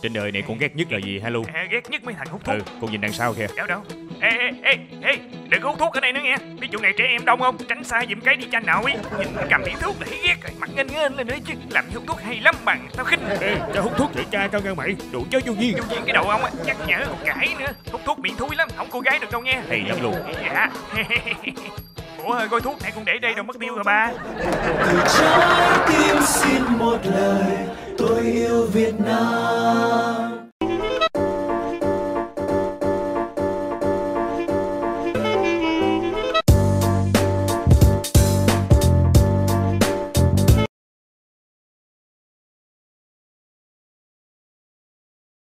Trên đời này con ghét nhất là gì hả Lu? Ghét nhất mấy thằng hút thuốc. Con nhìn đằng sau kìa. Đâu đâu. Ê, đừng có hút thuốc ở đây nữa nghe. Biết chỗ này trẻ em đông không? Tránh xa giùm cái đi chanh nào ấy. Nhìn cầm điếu thuốc là thấy ghét rồi, mặt nghênh nghênh lên nữa chứ. Làm hút thuốc hay lắm bằng, tao khinh. Ê, cho hút thuốc để cha tao nghe mày. Đủ chó vô duyên. Vô duyên cái đầu ông á, nhắc nhở còn cãi nữa. Hút thuốc miệng thui lắm, không cô gái được đâu nha. Hay lắm luôn. Dạ. Ủa, gói thuốc này con để đây đâu mất tiêu rồi ba. Từ trái tim xin một lời, tôi yêu Việt Nam.